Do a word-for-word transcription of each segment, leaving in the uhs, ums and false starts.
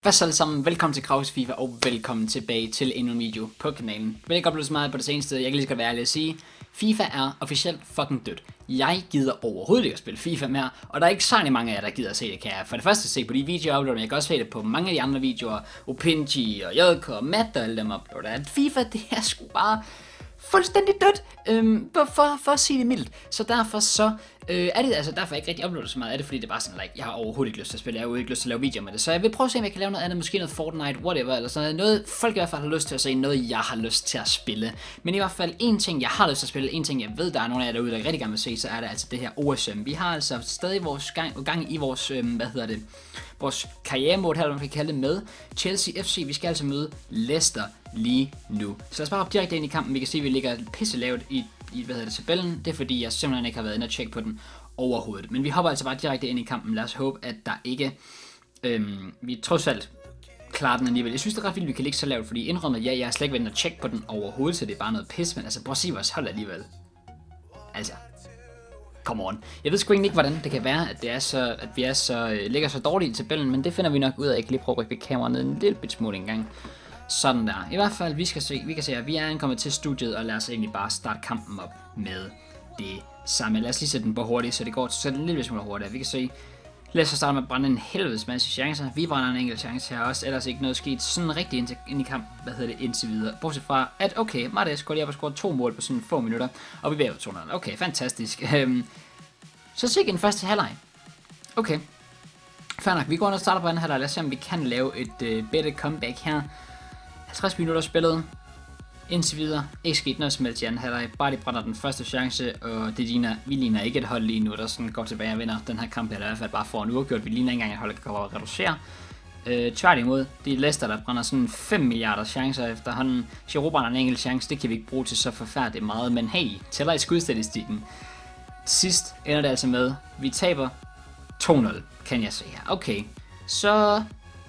Hvad så alle sammen, velkommen til Kraus FIFA og velkommen tilbage til endnu en video på kanalen. Vil ikke opleve så meget på det seneste, jeg kan lige så godt være ærlig at sige, FIFA er officielt fucking dødt. Jeg gider overhovedet ikke at spille FIFA mere, og der er ikke særlig mange af jer, der gider at se det, kan jeg for det første se på de videoer, jeg uploader, men jeg kan også se det på mange af de andre videoer, Opinji og J K og Matt og alle dem uploader, at FIFA det er sgu bare fuldstændig dødt, øhm, for, for at sige det mildt. Så derfor så øh, er det altså derfor jeg ikke rigtig uploader så meget af det, fordi det er bare sådan, like, jeg har overhovedet ikke lyst til at spille, jeg har overhovedet ikke lyst til at lave videoer med det. Så jeg vil prøve at se, om jeg kan lave noget andet, måske noget Fortnite, whatever, eller sådan noget. Noget folk i hvert fald har lyst til at se, noget jeg har lyst til at spille. Men i hvert fald en ting, jeg har lyst til at spille, en ting jeg ved, der er nogle af jer derude, der rigtig gerne vil se, så er det altså det her O S M. Vi har altså stadig vores gang, gang i vores, øh, hvad hedder det, vores karrieremode her, eller man kan kalde det, med Chelsea F C. Vi skal altså møde Leicester lige nu. Så lad os bare hoppe direkte ind i kampen. Vi kan se, at vi ligger pisse lavt i, i hvad hedder det, tabellen. Det er fordi, jeg simpelthen ikke har været inde og tjekke på den overhovedet. Men vi hopper altså bare direkte ind i kampen. Lad os håbe, at der ikke... Øhm, vi trods alt klarer den alligevel. Jeg synes, det er ret vildt, at vi kan ligge så lavt, fordi indrømmet, ja, jeg har slet ikke været inde og tjekke på den overhovedet, så det er bare noget pis. Men altså, prøv at se vores hold alligevel. Altså... Come on. Jeg ved sgu ikke, hvordan det kan være, at, det er så, at vi er så, øh, ligger så dårligt i tabellen, men det finder vi nok ud af. Jeg kan lige prøve at rykke kameraet ned en lille bit smule en gang. Sådan der. I hvert fald, vi, skal se, vi kan se, at vi er ankommet til studiet, og lad os egentlig bare starte kampen op med det samme. Lad os lige sætte den på hurtigt, så det går så en lille smule hurtigt. Vi kan se, lad os så starte med at brænde en helvedes masse chancer. Vi brænder en enkelt chance her også, ellers ikke noget sket sådan rigtig ind, ind i kampen, hvad hedder det, indtil videre. Bortset fra, at okay, Martes går lige op og scorer to mål på sådan få minutter, og vi er jo to nul. Okay, fantastisk. Så se en første halvleg. Okay. Fair nok, vi går ind og starter på anden halvleg. Lad os se, om vi kan lave et øh, bedre comeback her. halvtreds minutter spillet. Indtil videre. Ikke sket noget som helst i anden halvleg. Bare de brænder den første chance, og det ligner, vi ligner ikke et hold lige nu, der sådan går tilbage og vinder den her kamp. Eller i hvert fald bare får en uafgjort. Vi ligner ikke engang et hold, der kan komme og reducere. Øh, tværtimod, det er Leicester, der brænder sådan fem milliarder chancer efterhånden. Giroud brænder en enkelt chance, det kan vi ikke bruge til så forfærdeligt meget. Men hey, tæller i skudstatistikken. Sidst ender det altså med, vi taber to nul, kan jeg se her. Okay, så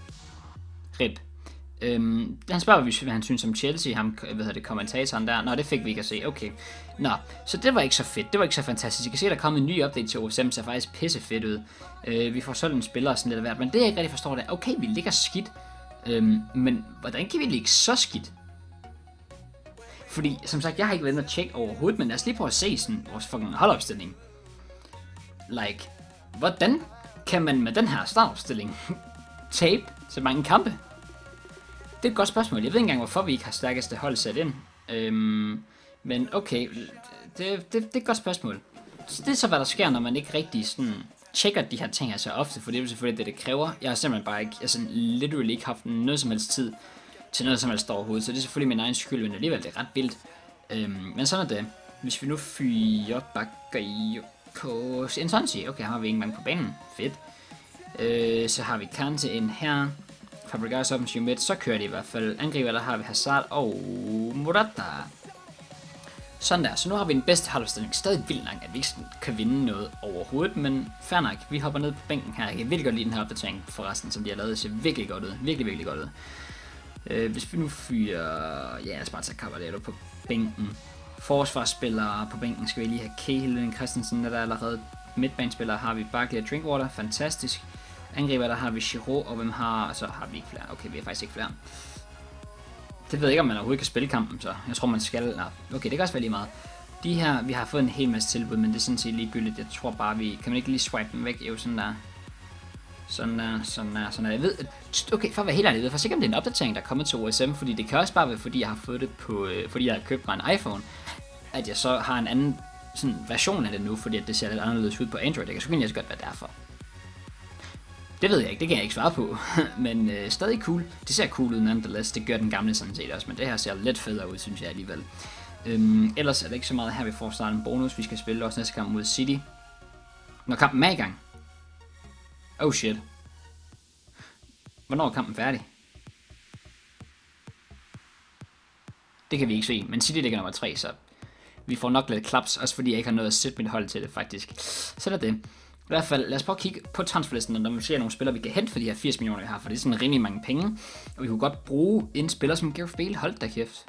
rip. Øhm, han spørger, hvad han synes om Chelsea, ham, hvad hedder det, kommentatoren der. Nå, det fik vi ikke at se, okay. Nå, så det var ikke så fedt, det var ikke så fantastisk. I kan se, der er kommet en ny update til O S M, så er faktisk pisse fedt ud. Øh, vi får sådan en spiller og sådan lidt af hvert, men det jeg ikke rigtig forstår, det er, okay, vi ligger skidt, øhm, men hvordan kan vi ligge så skidt? Fordi, som sagt, jeg har ikke været inde og tjekke overhovedet, men lad os lige prøve at se sådan vores fucking holdopstilling. Like, hvordan kan man med den her startopstilling tabe så mange kampe? Det er et godt spørgsmål. Jeg ved ikke engang, hvorfor vi ikke har stærkeste hold sat ind. Øhm, men okay, det, det, det er et godt spørgsmål. Så det er så, hvad der sker, når man ikke rigtig sådan tjekker de her ting her så ofte, for det er jo selvfølgelig det, det kræver. Jeg har simpelthen bare ikke, jeg har sådan literally ikke haft noget som helst tid til noget som helst overhovedet, så det er selvfølgelig min egen skyld, men alligevel det er ret vildt. Øhm, men sådan er det. Hvis vi nu fyrer bakker i på Intonsi, okay, har vi ingen mange på banen, fedt. Øh, så har vi Kante ind her, Fabregas offensiv midt, så kører de i hvert fald. Angriber, der har vi Hazard og Morata. Sådan der, så nu har vi den bedste holdopstilling. Stadig vildt nok, at vi ikke kan vinde noget overhovedet, men fair nok, vi hopper ned på bænken her. Jeg kan virkelig godt lide den her opdatering forresten, som de har lavet. Det ser virkelig godt ud, virkelig, virkelig godt ud. Øh, hvis vi nu fyrer, ja, lad os bare tage Caballero på bænken. Forsvarsspillere på bænken skal vi lige have Cahill, Christensen, der er allerede. Midtbanespillere har vi Barkley og Drinkwater, fantastisk. Angriber, der har vi Giroud, og hvem har, så har vi ikke flere. Okay, vi har faktisk ikke flere. Det ved jeg ikke, om man overhovedet kan spille kampen, så jeg tror, man skal. Nå, okay, det kan også være lige meget. De her, vi har fået en hel masse tilbud, men det er sådan set ligegyldigt. Jeg tror bare, vi, kan man ikke lige swipe dem væk? Jo, sådan der. Sådan der, sådan der, sådan der. Jeg ved, okay, for at være helt ærlig, jeg ved faktisk ikke, om det er en opdatering, der er kommet til O S M, fordi det kan også bare være, fordi jeg har fået det på, øh, fordi jeg har købt mig en iPhone, at jeg så har en anden sådan, version af det nu, fordi at det ser lidt anderledes ud på Android. Det kan sgu egentlig godt være derfor. Det ved jeg ikke, det kan jeg ikke svare på, men øh, stadig cool. Det ser cool ud nonetheless, det gør den gamle sådan set også, men det her ser lidt federe ud, synes jeg alligevel. Øhm, ellers er det ikke så meget her, vi får startet en bonus, vi skal spille også næste kamp mod City. Når kampen er i gang. Oh shit. Hvornår er kampen færdig? Det kan vi ikke se, men City ligger nummer tre, så vi får nok lidt klaps, også fordi jeg ikke har noget at sætte mit hold til det faktisk. Så er det. I hvert fald, lad os prøve at kigge på transferlisten, når vi ser nogle spillere, vi kan hente for de her firs millioner, vi har, for det er sådan rimelig mange penge. Og vi kunne godt bruge en spiller som Gareth Bale. Hold da kæft.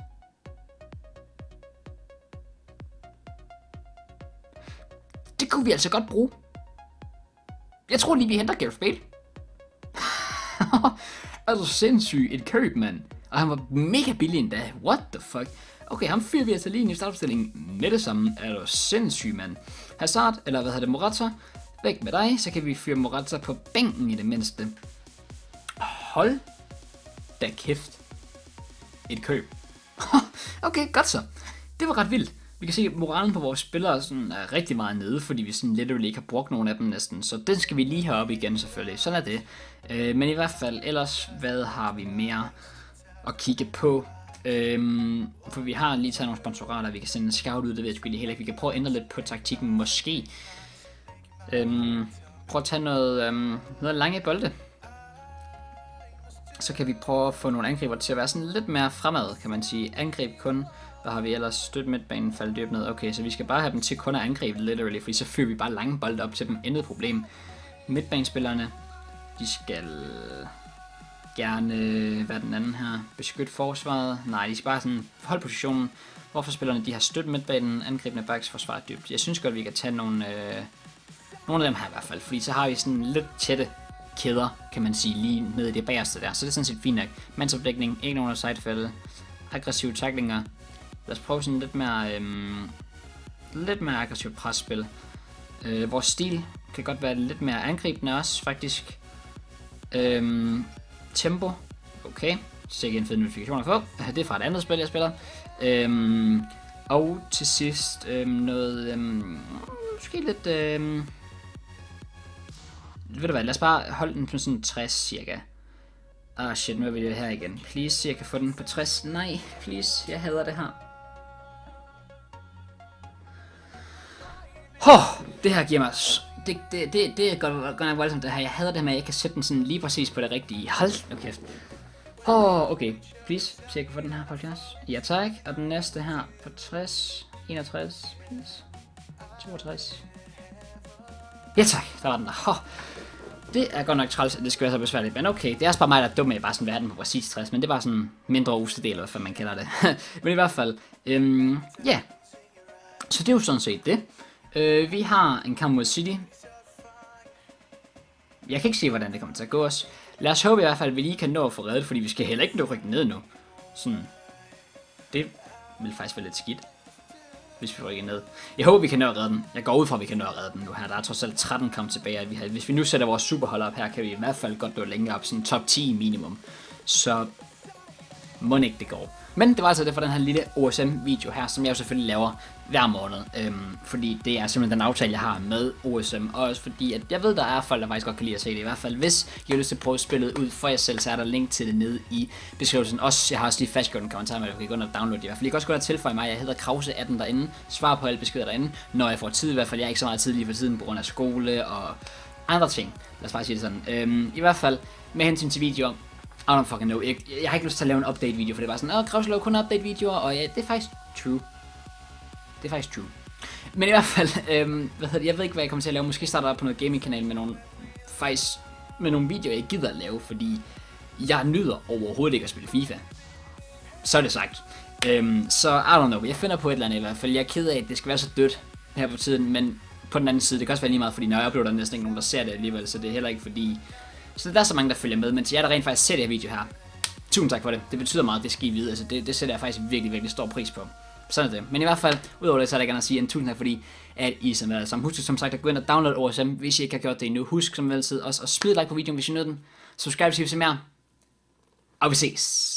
Det kunne vi altså godt bruge. Jeg tror lige, vi henter Gareth Bale. Altså sindssygt et køb, mand. Og han var mega billig endda. What the fuck? Okay, ham fyrer vi altså lige ind i startopstillingen med det samme. Er du sindssyg, mand. Hazard, eller hvad hedder det, Morata. Væk med dig, så kan vi fyre Morata på bænken i det mindste. Hold da kæft. Et køb. Okay, godt så. Det var ret vildt. Vi kan se, at moralen på vores spillere sådan er rigtig meget nede, fordi vi sådan literally ikke har brugt nogen af dem næsten. Så den skal vi lige have op igen selvfølgelig. Sådan er det. Øh, men i hvert fald, ellers, hvad har vi mere at kigge på? Øhm, for vi har lige taget nogle sponsorater, vi kan sende en scout ud, det ved jeg sgu heller ikke. Vi kan prøve at ændre lidt på taktikken, måske. Øhm, prøv at tage noget, øhm, noget lange bolde. Så kan vi prøve at få nogle angriber til at være sådan lidt mere fremad, kan man sige. Angreb kun. Hvad har vi ellers? Støt midtbanen, faldt dybt ned. Okay, så vi skal bare have dem til kun at angribe, literally, fordi så fyrer vi bare lange bolde op til dem. Intet problem. Midtbanespillerne, de skal gerne, hvad er den anden her? Beskytte forsvaret. Nej, de skal bare sådan holde positionen. Hvorfor spillerne, de har støt midtbanen, angribende backs, forsvaret dybt. Jeg synes godt, vi kan tage nogle, øh, nogle af dem her i hvert fald, fordi så har vi sådan lidt tætte kæder, kan man sige, lige nede i det bagerste der. Så det er sådan set fint nok. Mandsopdækning, ikke nogen sidefælde, aggressive tacklinger. Lad os prøve sådan lidt mere, øhm, lidt mere aggressivt presspil. Øh, vores stil kan godt være lidt mere angribende også, faktisk. Øhm, tempo, okay. Sikke en fed notifikation at få. Det er fra et andet spil, jeg spiller. Øhm, og til sidst øhm, noget, øhm, måske lidt, øhm, ved du hvad, lad os bare holde den på sådan tres cirka. Ah shit, nu er vi her igen. Please, så jeg kan få den på tres. Nej, please, jeg hader det her. Hov, det her giver mig... Det, det, det, det er godt, godt nok voldsomt det her. Jeg hader det med, at jeg kan sætte den sådan lige præcis på det rigtige. Hold nu kæft. Åh, okay. Please, så jeg kan få den her på halvfjerds. Ja tak. Og den næste her på tres. enogtres, please. toogtres. Ja tak, der var den der. Hov. Det er godt nok træls, at det skal være så besværligt. Men okay, det er også bare mig, der er dum med bare sådan verden på præcis tres. Men det var sådan mindre usledel, hvad man kalder det. Men i hvert fald, øhm, ja. Yeah. Så det er jo sådan set det. Øh, vi har en kamp mod City. Jeg kan ikke se, hvordan det kommer til at gå os. Lad os håbe i hvert fald, at vi lige kan nå at få reddet, fordi vi skal heller ikke nå rykke ned nu. Sådan. Det vil faktisk være lidt skidt, hvis vi rykker ned. Jeg håber, vi kan nå at redde den. Jeg går ud fra, at vi kan nå at redde den nu her. Der er trods alt tretten kampe tilbage. At vi har, hvis vi nu sætter vores superhold op her, kan vi i hvert fald godt nå længere op. Sådan top ti minimum. Så må ikke det går. Men det var altså det for den her lille O S M-video her, som jeg jo selvfølgelig laver hver måned. Øhm, fordi det er simpelthen den aftale, jeg har med O S M. Og også fordi, at jeg ved, der er folk, der faktisk godt kan lide at se det. I hvert fald, hvis I har lyst til at prøve spillet ud for jer selv, så er der link til det nede i beskrivelsen. Også, jeg har også lige fastgjort en kommentar med, at du kan gå ind og downloade det. I hvert fald, I kan også gå ind og tilføje mig. Jeg hedder Krause atten derinde. Svar på alle beskeder derinde, når jeg får tid. I hvert fald, jeg er ikke så meget tid lige for tiden på grund af skole og andre ting. Lad os bare sige det sådan. Øhm, I hvert fald, med hensyn til videoer. I don't fucking know. Jeg, jeg har ikke lyst til at lave en update-video, for det er bare sådan, åh, Krause laver kun update-videoer, og ja, det er faktisk true. Det er faktisk true. Men i hvert fald, øhm, hvad hedder det, jeg ved ikke, hvad jeg kommer til at lave. Måske starter jeg på noget gaming-kanal med nogle, faktisk, med nogle videoer, jeg gider at lave, fordi jeg nyder overhovedet ikke at spille FIFA. Så er det sagt. Øhm, så, I don't know, jeg finder på et eller andet i hvert fald. Jeg er ked af, at det skal være så dødt her på tiden, men på den anden side, det kan også være lige meget, fordi når jeg uploader, der er næsten ikke nogen, der ser det alligevel, så det er heller ikke fordi... Så der er så mange, der følger med, men til jer, der rent faktisk ser det her video her, tusind tak for det. Det betyder meget, det skal I vide. Altså, det, det sætter jeg faktisk virkelig, virkelig stor pris på. Sådan er det. Men i hvert fald, udover det, så er der gerne at sige en tusind tak, fordi at I som er sammen. Husk som sagt at gå ind og downloade O S M, hvis I ikke har gjort det endnu. Husk som altid også at smide like på videoen, hvis I nød den. Subscribe, hvis I vil se mere. Og vi ses.